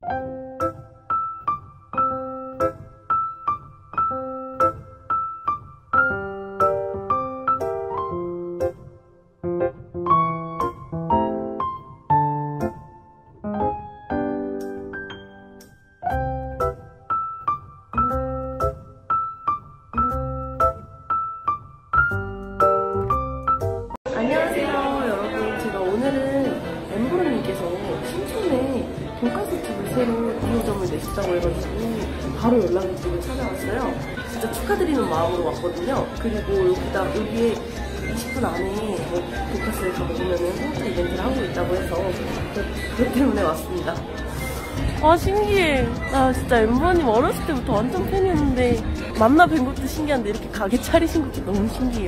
안녕하세요 여러분. 제가 오늘은 엠브로님께서 신촌에 돈가스 집을 새로 2호점을 내시자고 해가지고 바로 연락을 드리고 찾아왔어요. 진짜 축하드리는 마음으로 왔거든요. 그리고 여기에 20분 안에 돈가스를 더 먹으면 홍보 이벤트를 하고 있다고 해서 그것 때문에 왔습니다. 와 신기해. 나 진짜 엠브로님 어렸을 때부터 완전 팬이었는데 만나 뵌 것도 신기한데 이렇게 가게 차리신 것도 너무 신기해요.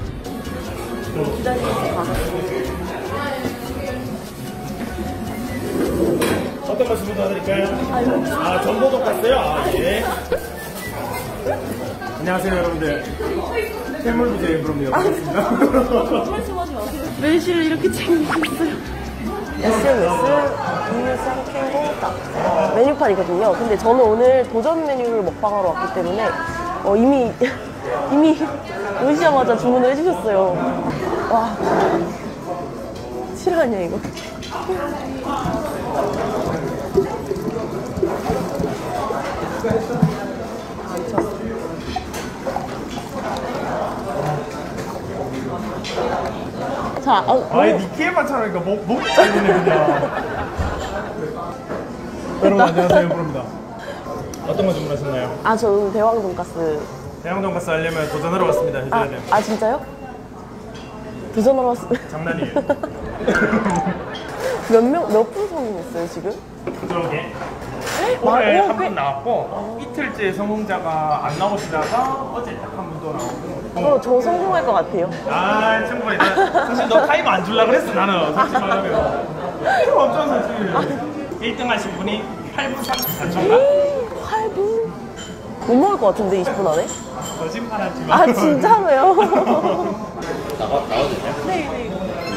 기다리면서 받았습니다. 어떤 거 주문 도와드릴까요? 전복 돈가스요? 예. 안녕하세요 여러분들. 해물부제 엠브로입니다. 반갑습니다. 매실을 이렇게 챙기셨어요. SNS 음료수 캔고 메뉴판이거든요. 근데 저는 오늘 도전 메뉴를 먹방하러 왔기 때문에 이미 오시자마자 주문을 해주셨어요. 와, 실화냐 이거? 자, 아예 니키에만 차라니까 목이 잘리네 그냥. 여러분 안녕하세요 엠브로입니다. 어떤 거 주문하셨나요? 저 오늘 대왕 돈가스. 대왕 돈가스 하려면 도전하러 왔습니다. 해줘야 돼요. 진짜요? 도전하러 왔어요. 장난이에요. 몇 분 성공했어요 지금? 그러게. 올해 한 분 나왔고 이틀째 성공자가 안 나오시다가 어제 딱 한 분 또 나오고. 저 성공할 것 같아요. 충분히. 사실 너 타임 안 주려고 그랬어 나는. 솔직히 말하면. 엄청 솔직히. 1등 하신 분이 8분 34초인가? 8분? 못 먹을 것 같은데 20분 안에? 거짓말하지 마. 진짜로요? 나와도 되냐? 네.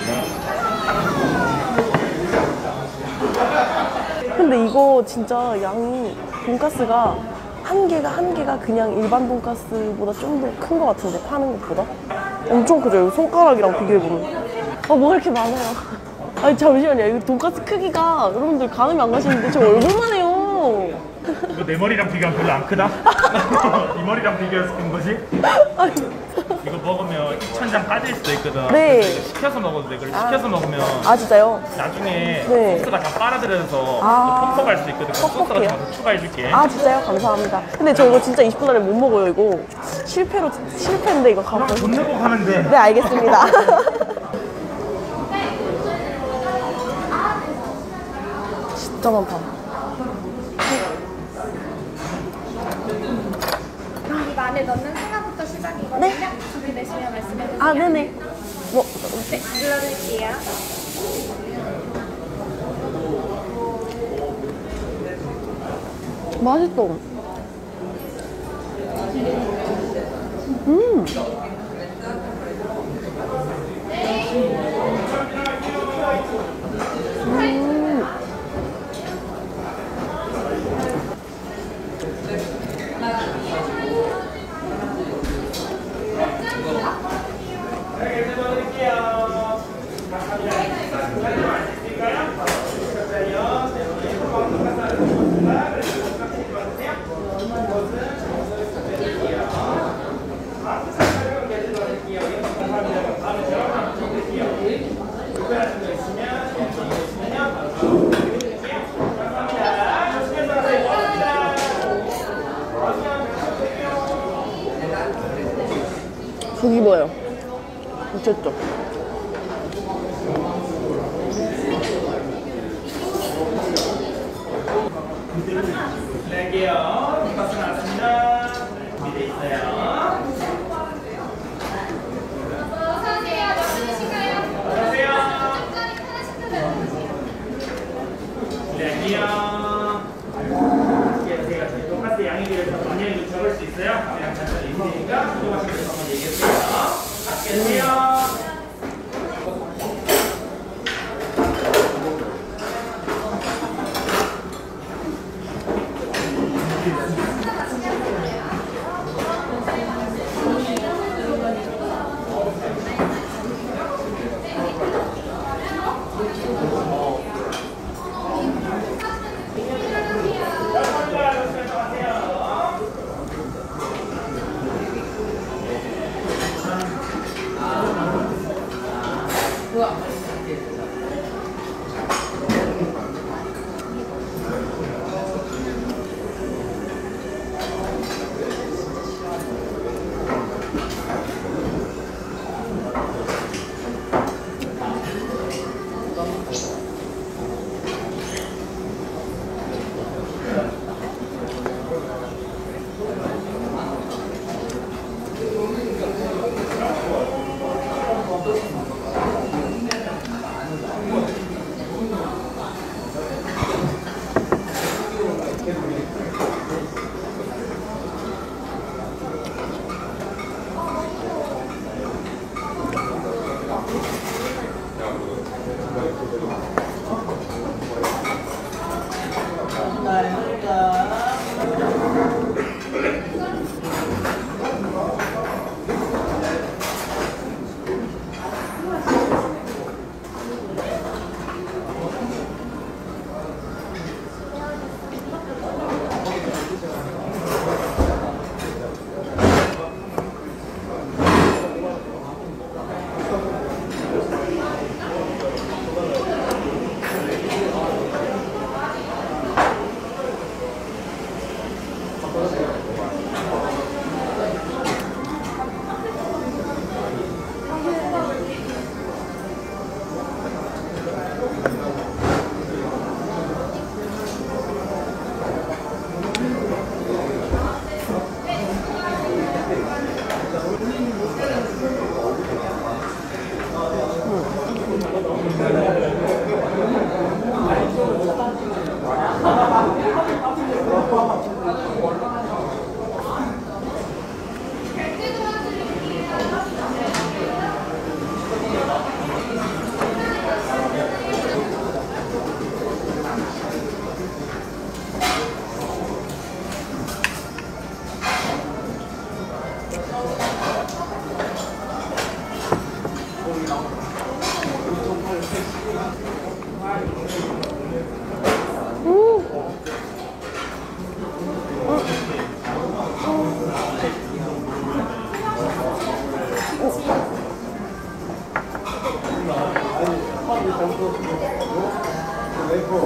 근데 이거 진짜 양이 돈가스가 한 개가 그냥 일반 돈가스보다 좀 더 큰 것 같은데 파는 것보다? 엄청 크죠? 여기 손가락이랑 비교해보면 뭐가 이렇게 많아요. 잠시만요. 이거 돈가스 크기가 여러분들 가늠이 안 가시는데 저 얼굴만 해요. 이거 내 머리랑 비교하면 별로 안 크다? 이 머리랑 비교해서 큰 거지? 이거 먹으면 입천장 빠질 수도 있거든. 네. 시켜서 먹어도 돼. 그래 시켜서 먹으면 진짜요? 나중에 네. 소스가 다 빨아들여서 퍽퍽할 수 있거든. 소스가 퍽퍽해요? 더 추가해줄게. 진짜요? 감사합니다. 근데 저 이거 진짜 20분 안에 못 먹어요. 이거 실패인데 이거 가면 돈 내고 가면 돼. 네, 알겠습니다. 진짜 많다. 이거 안에 넣는 생각부터 시작이거든요. 네? 준비되시면 말씀해주세요. 네네. 네, 눌러드릴게요. 맛있어. 속이 뭐예요? 미쳤죠? 낼게요. 돈가스 나왔습니다. 준비돼 있어요. 어서오세요. 몇 분이신가요? 안녕하세요. 하나씩 낼게요. 제가 저희 돈가스 양에 대해서 많이 적을 수 있어요? 그냥 간단히 있으니까 궁금하신 거 한번 얘기해주세요. 안녕하세요.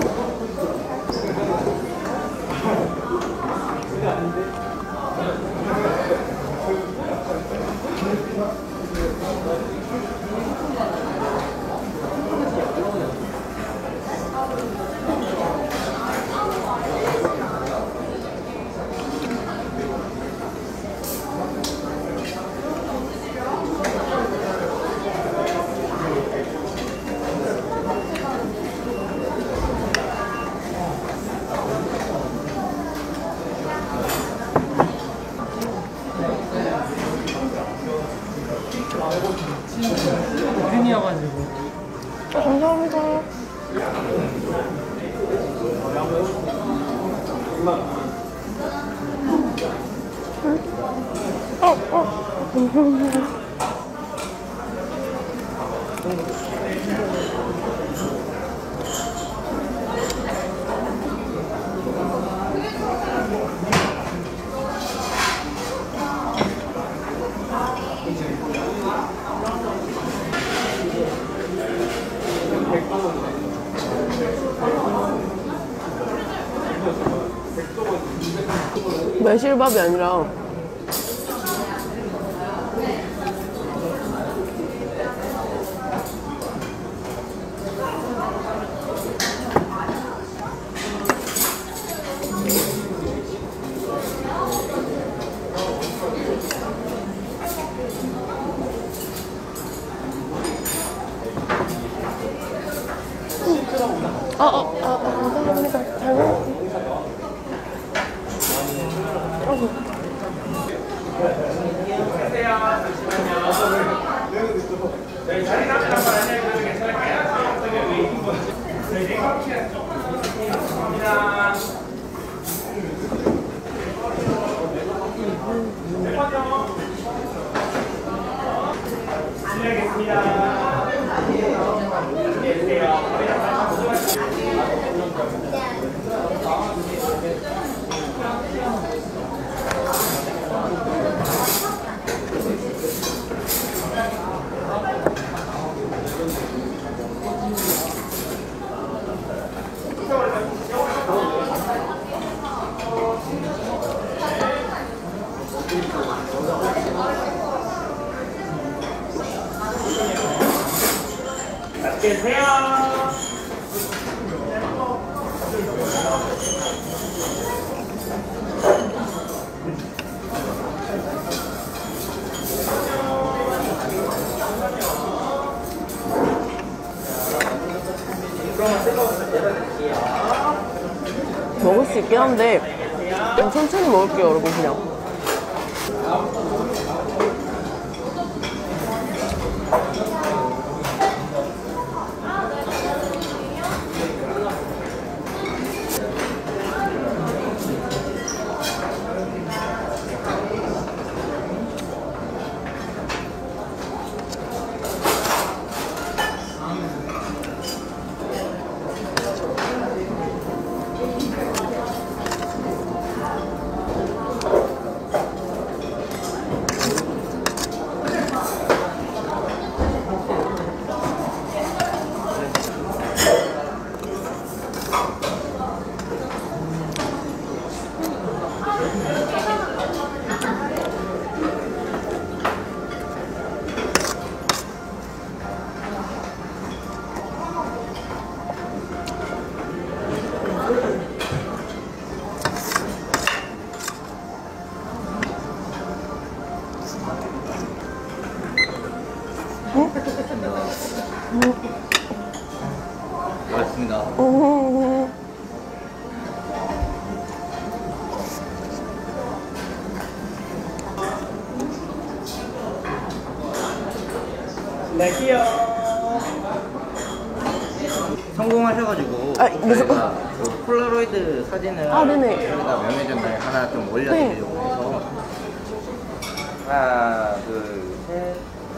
팬이어가지고. 감사합니다. 매실밥이 아니라 감사합니다. 잘 먹을게요. 저희 자리 가면 한번 안내해드려도 괜찮을까요? 저희 냉각실에 감사합니다. 실례하겠습니다. 안녕하세요. 맛있게 드세요. 먹을 수 있긴 한데 좀 천천히 먹을게요, 여러분. 그냥 고맙습니다. 갈게요. 성공하셔가지고 그래서- 저희가 그 폴라로이드 사진을 네네. 여기다 명예전당에 하나 좀 올려드리려고 해서 하나 둘셋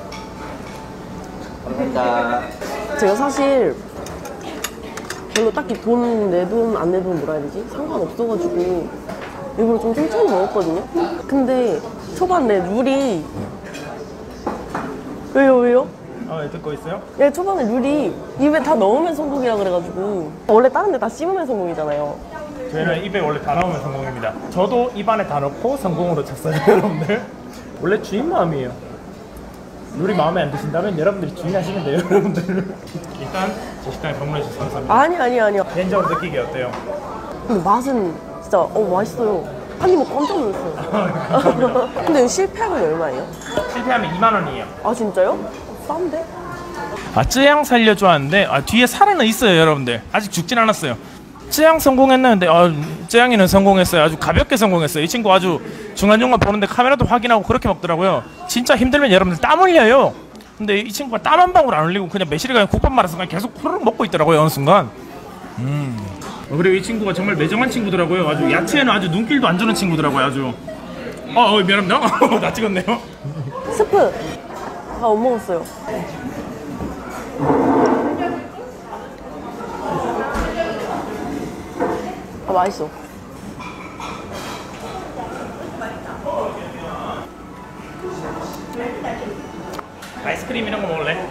감사합니다. 제가 사실 별로 딱히 돈, 내 돈, 안 내 돈 뭐라 해야 되지? 상관없어가지고 일부러 좀 천천히 먹었거든요? 근데 초반에 룰이 왜요? 듣고 있어요? 야, 초반에 룰이 입에 다 넣으면 성공이라 그래가지고 원래 다른 데 다 씹으면 성공이잖아요. 저희는 입에 원래 다 넣으면 성공입니다. 저도 입안에 다 넣고 성공으로 쳤어요, 여러분들. 원래 주인 마음이에요. 룰이 마음에 안 드신다면 여러분들이 주인 하시면 돼요, 여러분들. 일단 제 식당에 방문해 주셔서 감사합니다. 아니요. 개인적으로 느끼기 어때요? 근데 맛은 진짜 맛있어요. 한 입 먹고 깜짝 놀랐어요. 근데 이거 실패하면 얼마예요? 실패하면 2만 원이에요. 아 진짜요? 싼데? 쯔양 살려줘 하는데 뒤에 살아는 있어요, 여러분들. 아직 죽진 않았어요. 쯔양 성공했는데 쯔양이는 성공했어요. 아주 가볍게 성공했어요. 이 친구 아주 중간중간 보는데 카메라도 확인하고 그렇게 먹더라고요. 진짜 힘들면 여러분들 땀 흘려요. 근데 이 친구가 땀 한 방울 안 흘리고 그냥 매실이 그냥 국밥 말아서 그냥 계속 후루룩 먹고 있더라고요, 어느 순간. 그리고 이 친구가 정말 매정한 친구더라고요. 아주 야채에는 아주 눈길도 안 주는 친구더라고요, 아주. 미안합니다. 나 찍었네요. 스프 다 못 먹었어요. 맛있어. 아이스크림 이런 거 먹을래?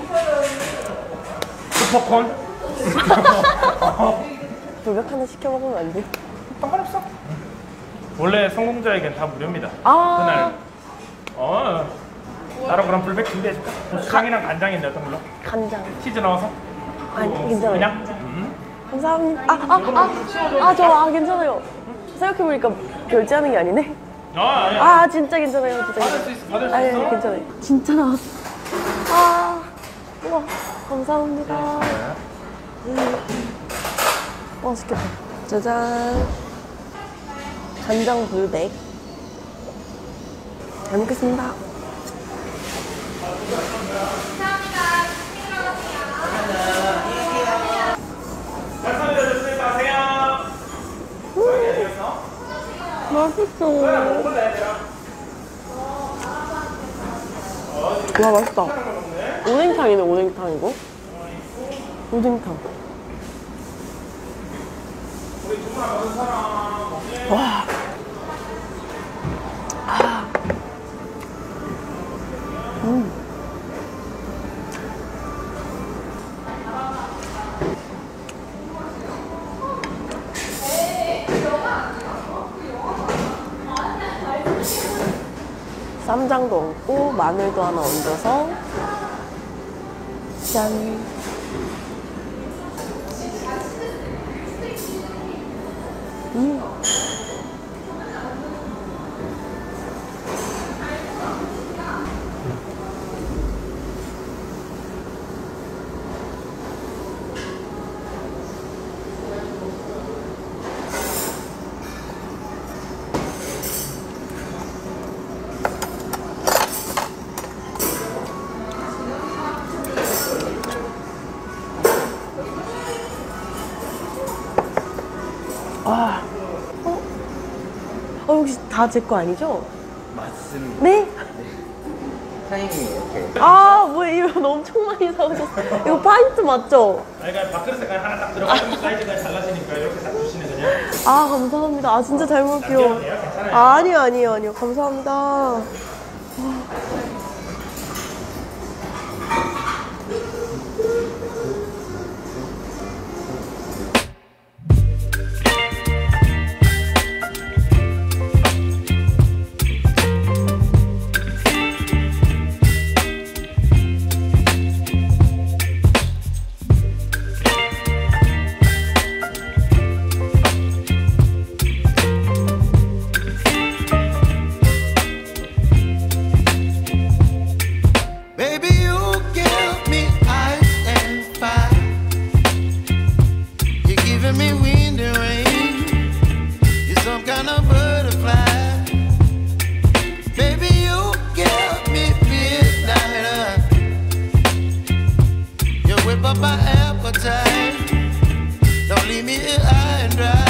슈퍼콘? 불벽 하나 시켜 먹으면 안 돼? 상관없어. 원래 성공자에겐 다 무료입니다. 아. 그날. 나로 그럼 불백 준비해줄까? 고추장이랑 간장인데 어떤 걸로? 간장. 치즈 넣어서? 아니 괜찮아요. 그냥? 감사합니다. 괜찮아요. 생각해보니까 결제하는 게 아니네. 아니야. 진짜 괜찮아요. 진짜 받을 수 있어. 아니 괜찮아요. 진짜 나왔어. 우와 감사합니다. 맛있겠다. 짜잔. 간장 불백. 잘 먹겠습니다. 맛있어. 와 맛있다. 오뎅탕이네. 오뎅탕 이거. 오뎅탕. 와. 쌈장도 얹고 마늘도 하나 얹어서 짠. 혹시 다 제 거 아니죠? 맞습니다. 네? 사장님이 이렇게 뭐야 이거 엄청 많이 사오셨어요. 이거 파인트 맞죠? 그러니까 밥그릇에 그냥 하나 딱 들어가면 사이즈가 잘라지니까 이렇게 딱 주시면 그냥. 감사합니다. 진짜 잘 먹을게요. 남겨도 돼요? 괜찮아요? 아니요. 감사합니다. My appetite, don't leave me here high and dry.